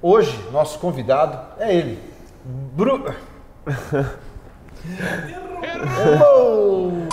Hoje, nosso convidado é ele. Errou!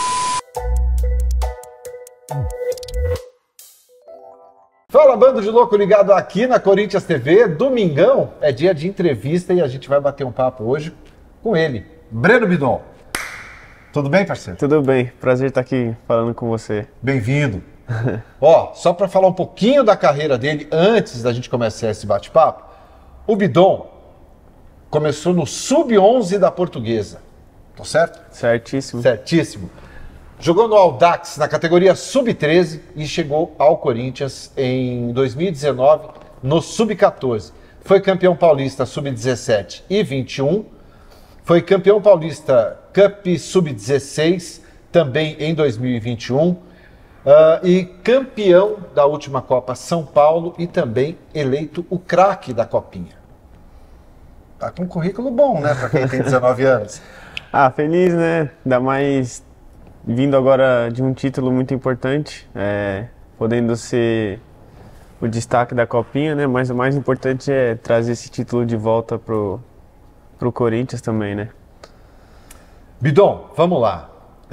Fala, bando de louco ligado aqui na Corinthians TV. Domingão é dia de entrevista e a gente vai bater um papo hoje com ele, Breno Bidon. Tudo bem, parceiro? Tudo bem, prazer estar aqui falando com você. Bem-vindo. Ó, só para falar um pouquinho da carreira dele antes da gente começar esse bate-papo, o Bidon começou no Sub-11 da Portuguesa, tá certo? Certíssimo. Certíssimo. Jogou no Audax na categoria Sub-13 e chegou ao Corinthians em 2019 no Sub-14. Foi campeão paulista Sub-17 e 21. Foi campeão paulista Cup Sub-16 também em 2021. E campeão da última Copa São Paulo e também eleito o craque da Copinha. Tá com um currículo bom, né, para quem tem 19 anos. Feliz, né? Ainda mais vindo agora de um título muito importante, podendo ser o destaque da Copinha, né? Mas o mais importante é trazer esse título de volta pro Corinthians também, né? Bidon, vamos lá.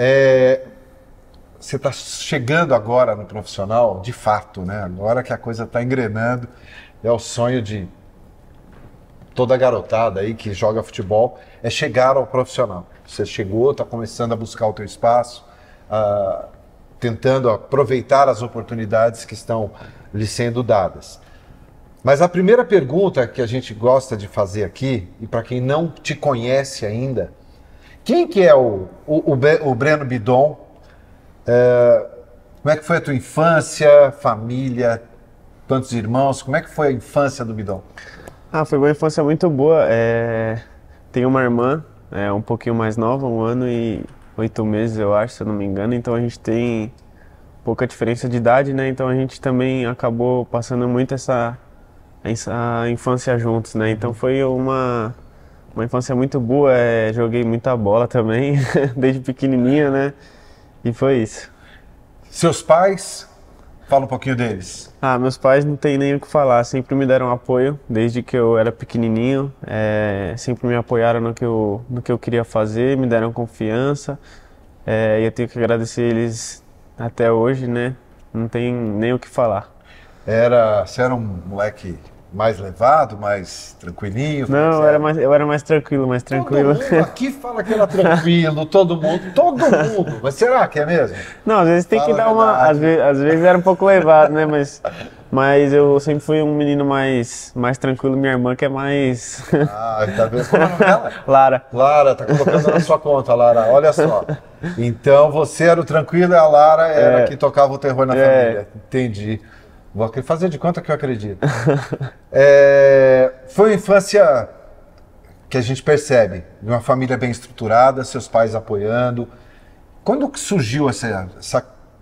Você está chegando agora no profissional, de fato, né? Agora que a coisa está engrenando, é o sonho de toda a garotada aí que joga futebol, é chegar ao profissional. Você chegou, está começando a buscar o teu espaço, tentando aproveitar as oportunidades que estão lhe sendo dadas. Mas a primeira pergunta que a gente gosta de fazer aqui, e para quem não te conhece ainda, quem que é o Breno Bidon? Como é que foi a tua infância, família, quantos irmãos? Como é que foi a infância do Bidon? Foi uma infância muito boa. Tenho uma irmã, um pouquinho mais nova, 1 ano e 8 meses, eu acho, se eu não me engano. Então a gente tem pouca diferença de idade, né? Então a gente também acabou passando muito essa infância juntos, né? Então foi uma infância muito boa. Joguei muita bola também, desde pequenininha, né? E foi isso. Seus pais, fala um pouquinho deles. Meus pais não tem nem o que falar, sempre me deram apoio, desde que eu era pequenininho, sempre me apoiaram no que eu queria fazer, me deram confiança, e eu tenho que agradecer eles até hoje, né? Não tem nem o que falar. Você era um moleque mais levado, mais tranquilinho? Não, eu era mais tranquilo, Todo mundo aqui fala que era tranquilo, todo mundo. Mas será que é mesmo? Não, às vezes tem que dar uma... Às vezes era um pouco levado, né? Mas eu sempre fui um menino mais tranquilo. Minha irmã que é mais... Tá vendo? Como é o nome dela? Lara. Lara, tá colocando na sua conta, Lara. Olha só. Então você era o tranquilo e a Lara era que tocava o terror na família. Entendi. Vou fazer de conta que eu acredito. Foi uma infância que a gente percebe, de uma família bem estruturada, seus pais apoiando. Quando que surgiu essa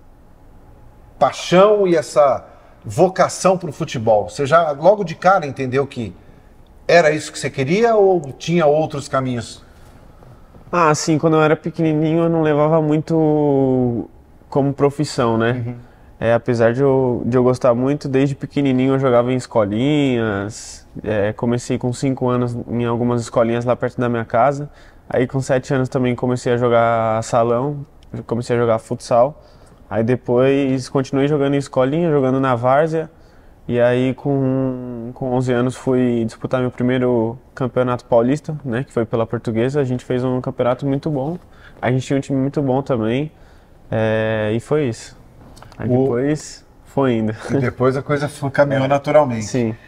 paixão e essa vocação para o futebol? Você já logo de cara entendeu que era isso que você queria ou tinha outros caminhos? Sim, quando eu era pequenininho eu não levava muito como profissão, né? Uhum. Apesar de eu gostar muito, desde pequenininho eu jogava em escolinhas, comecei com 5 anos em algumas escolinhas lá perto da minha casa, aí com 7 anos também comecei a jogar salão, comecei a jogar futsal, aí depois continuei jogando em escolinha, jogando na várzea, e aí com 11 anos fui disputar meu primeiro campeonato paulista, né, que foi pela Portuguesa. A gente fez um campeonato muito bom, a gente tinha um time muito bom também, e foi isso. Aí depois foi indo. E depois a coisa caminhou naturalmente. Sim.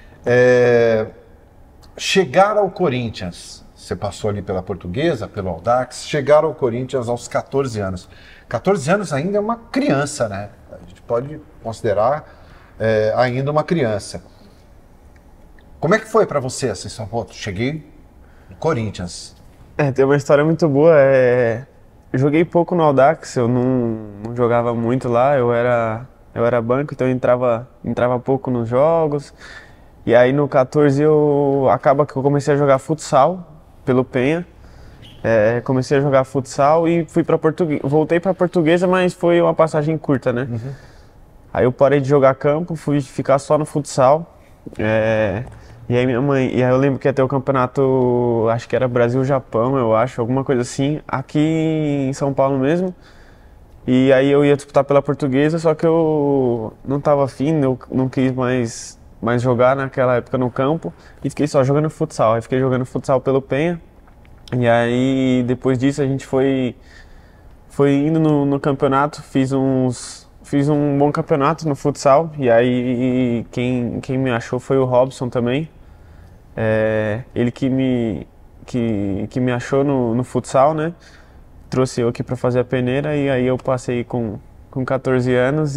Chegar ao Corinthians, você passou ali pela Portuguesa, pelo Audax, chegar ao Corinthians aos 14 anos. 14 anos ainda é uma criança, né? A gente pode considerar ainda uma criança. Como é que foi para você? Assim, cheguei no Corinthians. Tem uma história muito boa. Joguei pouco no Audax, eu não jogava muito lá, eu era banco, então eu entrava pouco nos jogos. E aí no 14 acaba que eu comecei a jogar futsal pelo Penha. Comecei a jogar futsal e voltei para Portuguesa, mas foi uma passagem curta, né? Uhum. Aí eu parei de jogar campo, fui ficar só no futsal. E aí minha mãe, e aí eu lembro que ia ter o campeonato, acho que era Brasil-Japão, eu acho, alguma coisa assim, aqui em São Paulo mesmo. E aí eu ia disputar pela Portuguesa, só que eu não tava afim, eu não quis mais jogar naquela época no campo e fiquei só jogando futsal. Aí fiquei jogando futsal pelo Penha. E aí depois disso a gente foi indo no campeonato, fiz um bom campeonato no futsal. E aí quem me achou foi o Robson também. Ele que me achou no futsal, né? Trouxe eu aqui para fazer a peneira e aí eu passei com 14 anos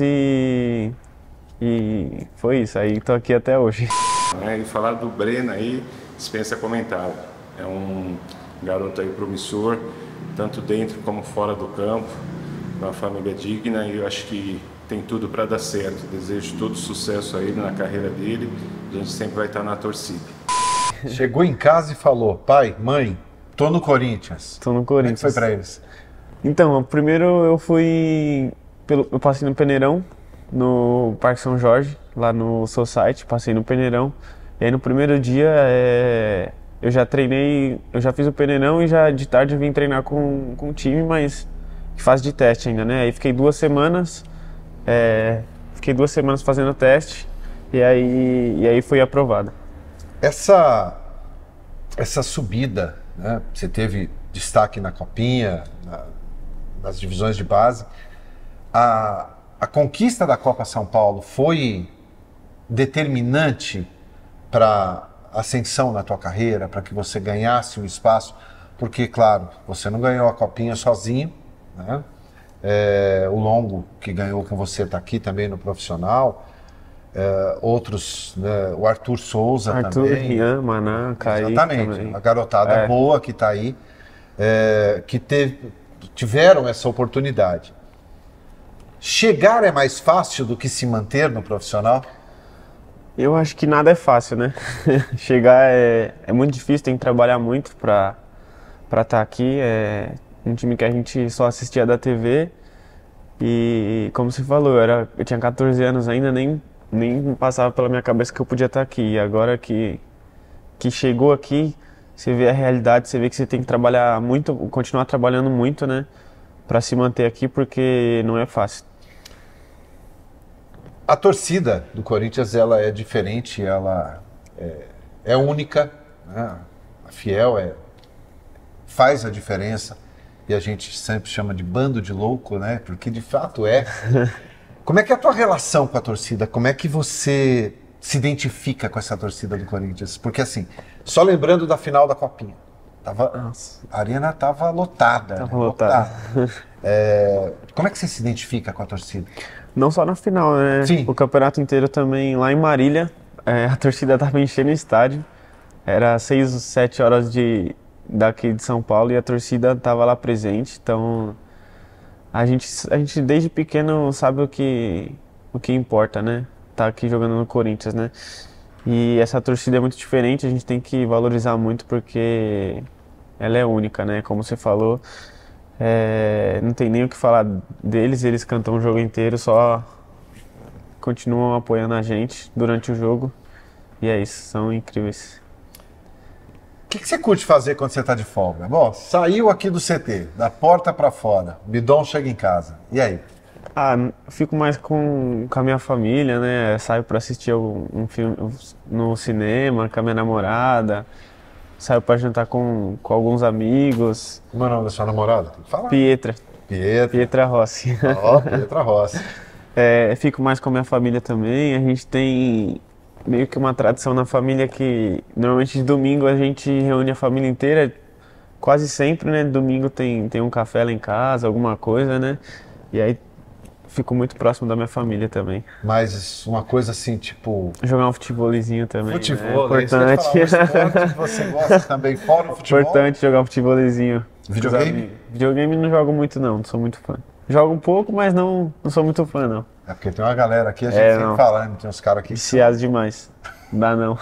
e foi isso, aí tô aqui até hoje. E falar do Breno aí, dispensa comentário. É um garoto aí promissor, tanto dentro como fora do campo, uma família digna e eu acho que tem tudo para dar certo. Desejo todo sucesso a ele na carreira dele, a gente sempre vai estar na torcida. Chegou em casa e falou, pai, mãe, tô no Corinthians. Tô no Corinthians. Como é que foi pra eles? Então, primeiro eu passei no Peneirão, no Parque São Jorge, lá no Society, passei no Peneirão. E aí no primeiro dia eu já treinei, eu já fiz o Peneirão e já de tarde eu vim treinar com o time, mas fase de teste ainda, né? Aí fiquei 2 semanas, fazendo teste e aí fui aprovado. Essa subida, né? Você teve destaque na Copinha, nas divisões de base. A conquista da Copa São Paulo foi determinante para a ascensão na tua carreira, para que você ganhasse um espaço? Porque, claro, você não ganhou a Copinha sozinho, né? O Longo, que ganhou com você, está aqui também no profissional. Outros, né? O Arthur Souza também. Rian, Maná, Kaique. Exatamente, também. a garotada boa que está aí, que tiveram essa oportunidade. Chegar é mais fácil do que se manter no profissional? Eu acho que nada é fácil, né? Chegar é muito difícil, tem que trabalhar muito para estar aqui. É um time que a gente só assistia da TV e, como você falou, eu tinha 14 anos ainda, nem passava pela minha cabeça que eu podia estar aqui. E agora que chegou aqui, você vê a realidade, você vê que você tem que trabalhar muito, continuar trabalhando muito, né? Para se manter aqui, porque não é fácil. A torcida do Corinthians, ela é diferente, ela é única, né? A Fiel faz a diferença e a gente sempre chama de bando de louco, né? Porque de fato é. Como é que é a tua relação com a torcida? Como é que você se identifica com essa torcida do Corinthians? Porque assim, só lembrando da final da Copinha, a arena estava lotada. Tava lotada. Como é que você se identifica com a torcida? Não só na final, né? Sim. O campeonato inteiro também lá em Marília, a torcida estava enchendo o estádio. Era 6, 7 horas daqui de São Paulo e a torcida estava lá presente. Então a gente desde pequeno sabe o que importa, né? Tá aqui jogando no Corinthians, né? E essa torcida é muito diferente, a gente tem que valorizar muito porque ela é única, né? Como você falou, não tem nem o que falar deles, eles cantam o jogo inteiro, só continuam apoiando a gente durante o jogo. E é isso, são incríveis. O que você curte fazer quando você está de folga? Bom, saiu aqui do CT, da porta para fora, o Bidon chega em casa, e aí? Eu fico mais com a minha família, né? Saio para assistir um filme no cinema com a minha namorada, saio para jantar com alguns amigos. Como é o nome da sua namorada? Fala. Pietra Rossi. Pietra Rossi. Fico mais com a minha família também. A gente tem meio que uma tradição na família que normalmente de domingo a gente reúne a família inteira, quase sempre, né? Domingo tem um café lá em casa, alguma coisa, né? E aí fico muito próximo da minha família também. Mas uma coisa assim, tipo... Jogar um futevôlezinho também, futebol, né? Importante. Um esporte que você gosta também, fora o futebol? Importante jogar um futevôlezinho. Videogame? Videogame não jogo muito não sou muito fã. Jogo um pouco, mas não sou muito fã não. É porque tem uma galera aqui, a gente sempre fala, né? Tem uns caras aqui... Viciados demais. Não dá não.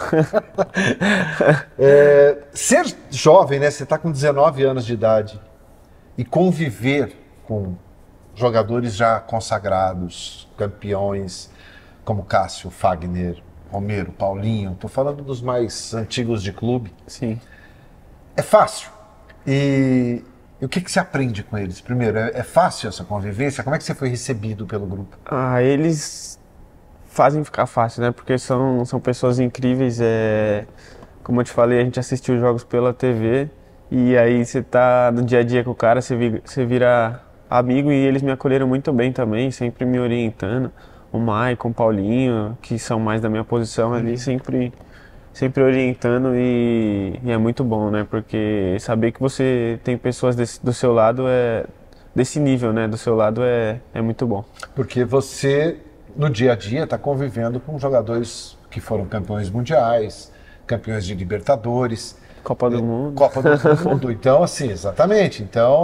Ser jovem, né? Você tá com 19 anos de idade e conviver com jogadores já consagrados, campeões, como Cássio, Fagner, Romero, Paulinho, tô falando dos mais antigos de clube. Sim. É fácil. E o que que você aprende com eles? Primeiro, é fácil essa convivência? Como é que você foi recebido pelo grupo? Ah, eles fazem ficar fácil, né? Porque são pessoas incríveis. Como eu te falei, a gente assistiu os jogos pela TV e aí você tá no dia a dia com o cara, você vira amigo, e eles me acolheram muito bem também, sempre me orientando. O Maicon, o Paulinho, que são mais da minha posição ali, sempre orientando, e é muito bom, né? Porque saber que você tem pessoas do seu lado, desse nível, né? Do seu lado é muito bom. Porque você, no dia a dia, está convivendo com jogadores que foram campeões mundiais, campeões de Libertadores. Copa do Mundo. Copa do Mundo. Então, assim, exatamente. Então,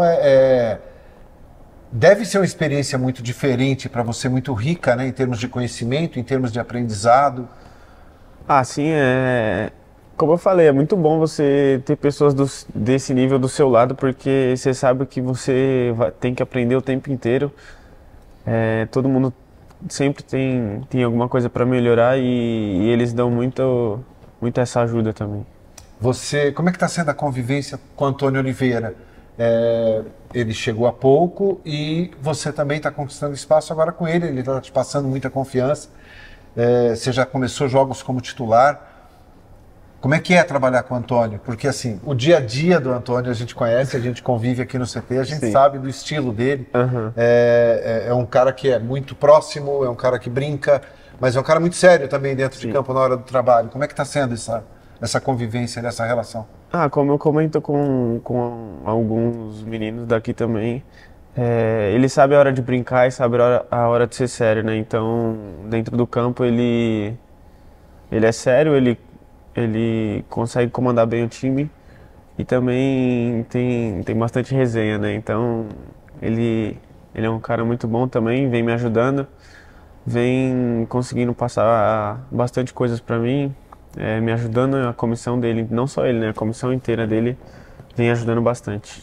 deve ser uma experiência muito diferente para você, muito rica, né? Em termos de conhecimento, em termos de aprendizado. Ah, sim, como eu falei, é muito bom você ter pessoas desse nível do seu lado, porque você sabe que você tem que aprender o tempo inteiro. Todo mundo sempre tem alguma coisa para melhorar, e eles dão muito essa ajuda também. Como é que está sendo a convivência com o Antônio Oliveira? Ele chegou há pouco e você também está conquistando espaço agora com ele está te passando muita confiança. Você já começou jogos como titular. Como é que é trabalhar com o Antônio? Porque assim, o dia a dia do Antônio a gente conhece, a gente convive aqui no CT, a gente sabe do estilo dele. Uhum. É um cara que é muito próximo, é um cara que brinca, mas é um cara muito sério também dentro de campo na hora do trabalho. Como é que está sendo essa convivência, essa relação? Como eu comento com alguns meninos daqui também, ele sabe a hora de brincar e sabe a hora de ser sério, né? Então, dentro do campo, ele é sério, ele consegue comandar bem o time, e também tem bastante resenha, né? Então, ele é um cara muito bom também, vem me ajudando, vem conseguindo passar bastante coisas para mim, me ajudando. A comissão dele, não só ele, né? A comissão inteira dele vem ajudando bastante.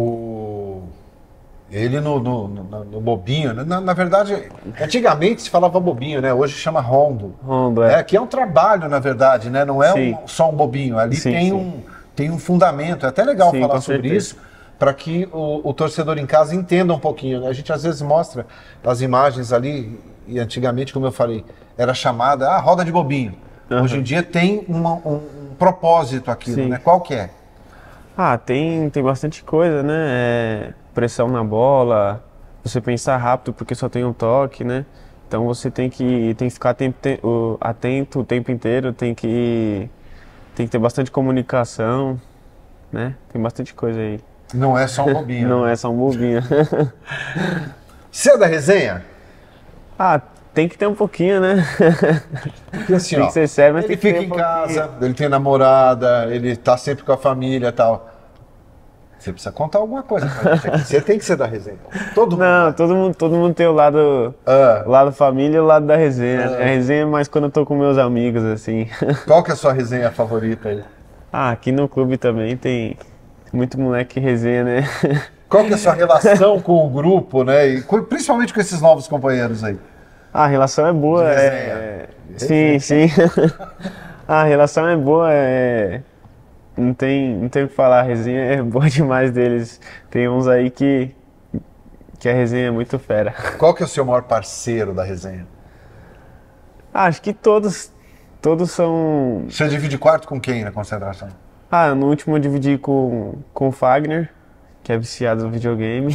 Ele no bobinho, na verdade, antigamente se falava bobinho, né? Hoje chama rondo. Rondo, que é um trabalho, na verdade, né? Não é só um bobinho. Ali tem um fundamento. É até legal falar sobre isso, para que o torcedor em casa entenda um pouquinho, né? A gente às vezes mostra as imagens ali, e antigamente, como eu falei, era chamada roda de bobinho. Uhum. Hoje em dia tem um propósito aquilo, né? Qual que é? Tem bastante coisa, né? Pressão na bola, você pensar rápido porque só tem um toque, né? Então você tem que ficar atento o tempo inteiro, tem que ter bastante comunicação, né? Tem bastante coisa aí. Não é só um bobinho. Não é só um bobinho. Você é da resenha? Tem que ter um pouquinho, né? Porque assim, tem que ser sério, mas ele tem que fica em casa, ele tem namorada, ele tá sempre com a família e tal. Você precisa contar alguma coisa pra gente aqui. Você tem que ser da resenha. Todo mundo tem o lado família e o lado da resenha. A resenha é mais quando eu tô com meus amigos, assim. Qual que é a sua resenha favorita aí? Aqui no clube também tem muito moleque resenha, né? Qual que é a sua relação com o grupo, né? E principalmente com esses novos companheiros aí? A relação é boa. Sim. A relação é boa. Não tem o que falar, a resenha é boa demais deles. Tem uns aí que a resenha é muito fera. Qual que é o seu maior parceiro da resenha? Acho que todos são... Você divide quarto com quem na concentração? No último eu dividi com o Fagner, que é viciado no videogame.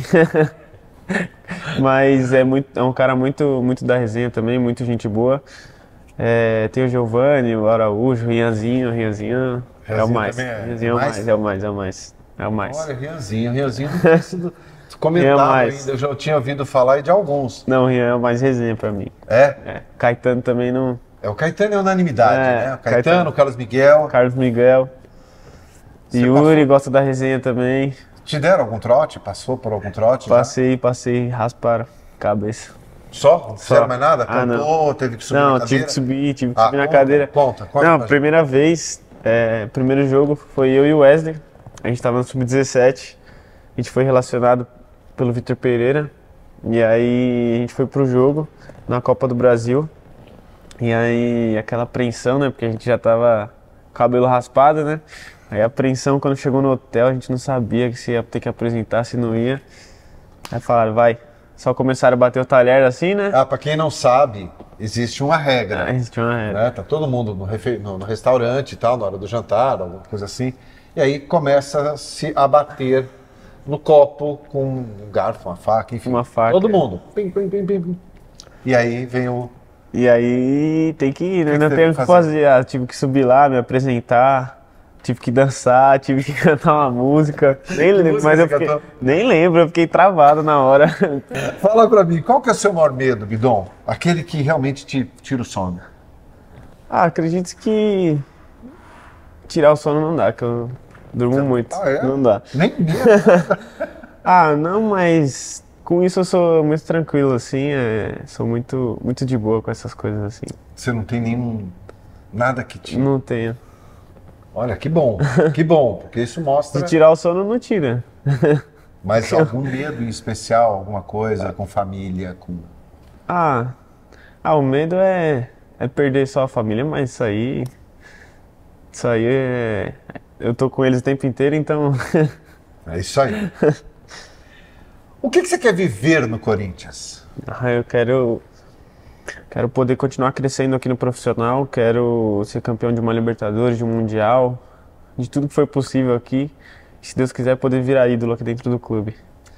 Mas é um cara muito da resenha também, muito gente boa. Tem o Giovanni, o Araújo, o Rianzinho é o mais. É o mais. Olha, Rianzinho não tem sido comentado ainda, eu já tinha ouvido falar de alguns. Não, o Rian é o mais resenha pra mim. Caetano também não... O Caetano é unanimidade, né? O Caetano, o Carlos Miguel. Yuri gosta da resenha também. Te deram algum trote? Passou por algum trote? Passei, rasparam a cabeça. Só? Não fizeram mais nada? Cantou, não. Teve que subir na cadeira? Não, tive que subir na cadeira. Conta. Não, primeira vez, primeiro jogo foi eu e o Wesley. A gente tava no Sub-17. A gente foi relacionado pelo Vitor Pereira. E aí a gente foi pro jogo na Copa do Brasil. E aí, aquela apreensão, né? Porque a gente já tava com o cabelo raspado, né? Aí a apreensão, quando chegou no hotel, a gente não sabia que se ia ter que apresentar, se não ia. Aí falaram, vai. Só começaram a bater o talher assim, né? Ah, pra quem não sabe, existe uma regra. Existe uma regra. Né? Tá todo mundo no restaurante e tal, na hora do jantar, alguma coisa assim. E aí começa-se a bater no copo com um garfo, uma faca, enfim. Uma faca. Todo mundo. Pim, pim, pim, pim, pim. E aí vem o... E aí tem que ir, né? Não teve tenho o que que fazer. Ah, tive que subir lá, me apresentar, tive que dançar, tive que cantar uma música. Nem lembro, música mas você eu fiquei, cantou? nem lembro, eu fiquei travado na hora. Fala pra mim, qual que é o seu maior medo, Bidon? Aquele que realmente te tira o sono. Ah, acredito que tirar o sono não dá, que eu durmo muito. Ah, é? Não dá. Nem medo. Ah, não, mas com isso eu sou muito tranquilo, assim, sou muito de boa com essas coisas, assim. Você não tem nenhum... Nada que te... Não tenho. Olha, que bom, porque isso mostra... Se tirar o sono, não tira. Mas algum medo em especial, alguma coisa com família, com... Ah, o medo é perder só a família, mas isso aí eu tô com eles o tempo inteiro, então... É isso aí. O que você quer viver no Corinthians? Eu quero poder continuar crescendo aqui no profissional, quero ser campeão de uma Libertadores, de um Mundial, de tudo que foi possível aqui. Se Deus quiser, poder virar ídolo aqui dentro do clube.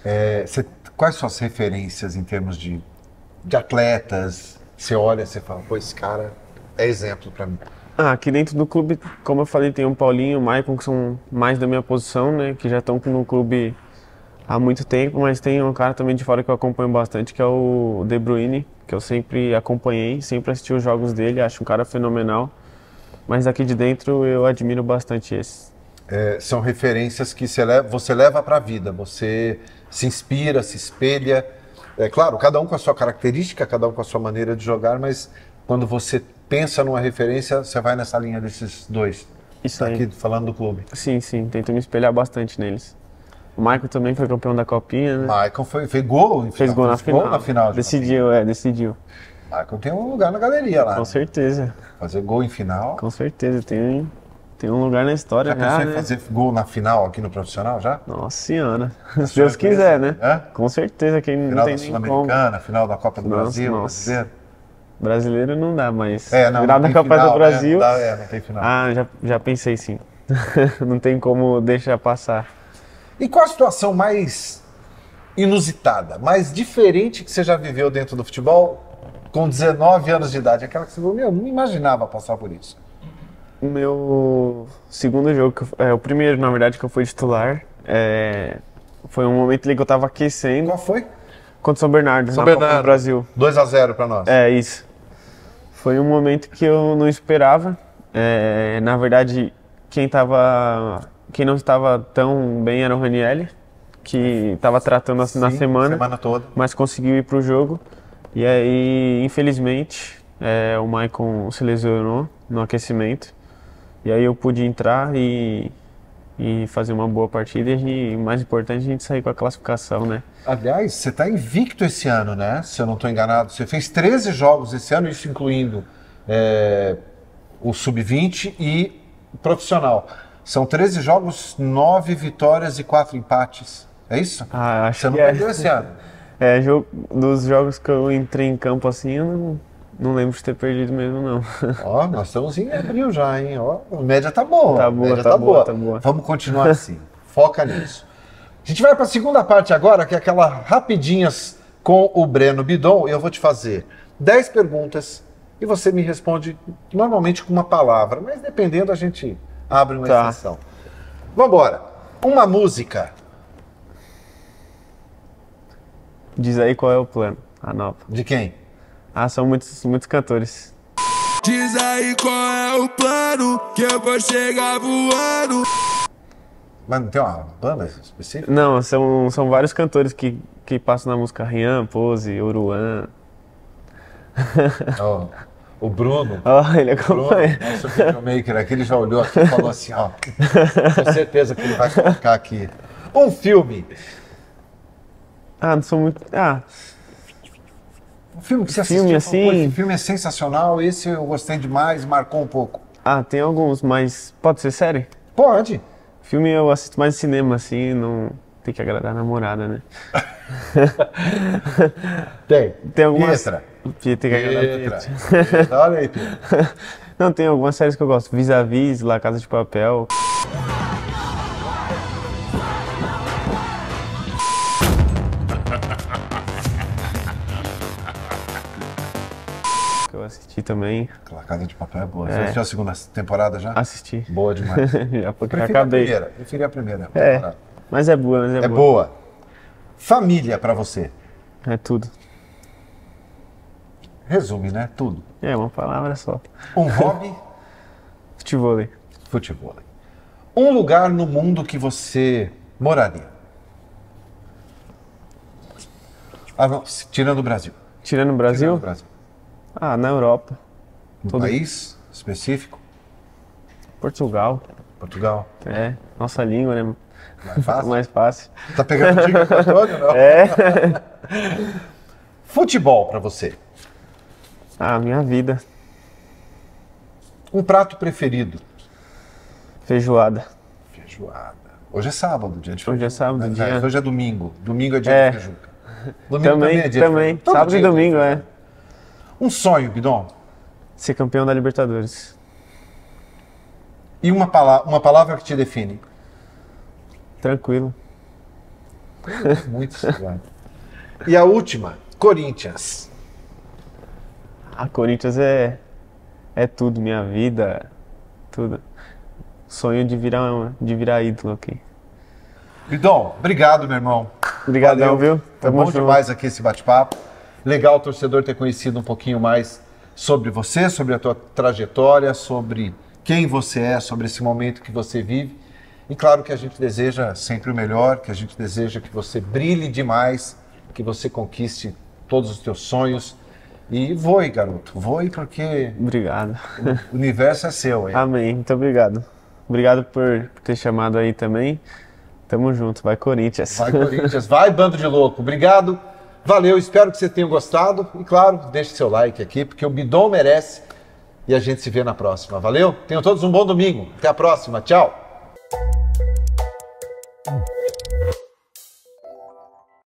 Quais são as referências em termos de atletas? Você olha, você fala, pô, esse cara é exemplo pra mim. Aqui dentro do clube, como eu falei, tem o Paulinho e o Maicon, que são mais da minha posição, né? Que já estão no clube há muito tempo, mas tem um cara também de fora que eu acompanho bastante, que é o De Bruyne, que eu sempre acompanhei, sempre assisti os jogos dele, acho um cara fenomenal. Mas aqui de dentro eu admiro bastante esse. São referências que você leva pra vida, você se inspira, se espelha. É claro, cada um com a sua característica, cada um com a sua maneira de jogar, mas quando você pensa numa referência, você vai nessa linha desses dois. Isso aí. Aqui falando do clube. Sim, tento me espelhar bastante neles. O Maicon também foi campeão da Copinha, né? Maicon fez gol, Fez gol na final. Gol na final Decidiu. Maicon tem um lugar na galeria lá. Com certeza. Fazer gol em final. Com certeza, tem um lugar na história Já pensou em né? fazer gol na final aqui no profissional já? Nossa senhora. Se Deus quiser, né? É? Com certeza, quem não Final tem da nem como. Sul-Americana, final da Copa do Brasil, nossa. Brasileiro não dá, mas não final da tem Copa final, do Brasil. Não tem final. Já pensei sim. Não tem como deixar passar. E qual a situação mais inusitada, mais diferente que você já viveu dentro do futebol com 19 anos de idade? Aquela que você falou, meu, não imaginava passar por isso. O meu segundo jogo, o primeiro, na verdade, que eu fui titular, foi um momento ali que eu tava aquecendo. Qual foi? Contra o São Bernardo, São na Copa Bernardo. do Brasil. 2-0 pra nós. Isso. Foi um momento que eu não esperava. Na verdade, quem não estava tão bem era o Ranieri, que estava tratando assim na semana toda. mas conseguiu ir para o jogo. E aí, infelizmente, o Maicon se lesionou no aquecimento. E aí eu pude entrar e fazer uma boa partida e, mais importante, a gente sair com a classificação, né? Aliás, você está invicto esse ano, né? Se eu não estou enganado. Você fez 13 jogos esse ano, isso incluindo o Sub-20 e o profissional. São 13 jogos, 9 vitórias e 4 empates. É isso? Acho você não que perdeu esse ano? Dos jogos que eu entrei em campo assim, eu não lembro de ter perdido mesmo, não. Ó, nós estamos em abril já, hein? Ó, a média tá boa. Tá boa, tá boa. Vamos continuar assim. Foca nisso. A gente vai para a segunda parte agora, que é aquela rapidinhas com o Breno Bidon. Eu vou te fazer 10 perguntas e você me responde normalmente com uma palavra, mas dependendo a gente abre uma exceção. Vamos embora. Uma música. Diz aí qual é o plano, a nova. De quem? São muitos cantores. Diz aí qual é o plano, que eu vou chegar voando. Mas não tem uma banda específica? Não, são vários cantores que passam na música. Rian, Pose, Oruan. O Bruno. Ele acompanha. Bruno, nosso videomaker aqui, ele já olhou aqui e falou assim, tenho certeza que ele vai colocar aqui. Um filme. Não sou muito... Um filme que você Filme assistiu, falou, assim? "Pô, esse filme é sensacional, esse eu gostei demais, marcou um pouco." Ah, tem alguns, mas pode ser série? Pode. Filme eu assisto mais cinema, assim, não tem que agradar a namorada, né? Tem algumas... Pietra. Tem que agradar a Pietra. Pietra. Pietra. Olha aí, Pietra. Não, tem algumas séries que eu gosto. Vis-a-Vis, La Casa de Papel. Que eu assisti também. La Casa de Papel é boa. É. Você assistiu a segunda temporada já? Assisti. Boa demais. Já porque Preferi acabei. Preferi a primeira É, temporada. mas é boa, É boa. Família pra você. É tudo. Resume, né? Tudo. É uma palavra só. Um hobby, Futevôlei. futebol. Um lugar no mundo que você moraria. Ah, não, tirando o Brasil. Tirando o Tirando Brasil? o Brasil. Ah, na Europa. Um Todo- país específico? Portugal. Portugal. É, nossa língua, né? Mais fácil? Mais fácil. Tá pegando dica com o Antônio, não? É. Futebol pra você. Ah, minha vida. Um prato preferido. Feijoada. Feijoada. Hoje é sábado, dia de Hoje é sábado, Mas, dia- Hoje é domingo. Domingo é dia É. de feijuca. Domingo Também, é dia de também. feijuca. Todo Sábado dia e tem domingo, é. feijuca. Um sonho, Bidon. Ser campeão da Libertadores. E uma palavra que te define. Tranquilo. Muito seguro. E a última, Corinthians. A Corinthians é tudo, minha vida, tudo. Sonho de virar ídolo aqui. Bidon, obrigado, meu irmão. Obrigadão, viu? Foi Tamo bom junto. demais aqui esse bate-papo. Legal o torcedor ter conhecido um pouquinho mais sobre você, sobre a tua trajetória, sobre quem você é, sobre esse momento que você vive. E claro que a gente deseja sempre o melhor, que a gente deseja que você brilhe demais, que você conquiste todos os teus sonhos. E voe, garoto, voe porque Obrigado. o universo é seu. Hein? Amém, muito obrigado. Obrigado por ter chamado aí também. Tamo junto, vai Corinthians. Vai, Corinthians, vai, bando de louco. Obrigado, valeu, espero que você tenha gostado. E claro, deixe seu like aqui, porque o Bidon merece. E a gente se vê na próxima. Valeu? Tenham todos um bom domingo. Até a próxima. Tchau.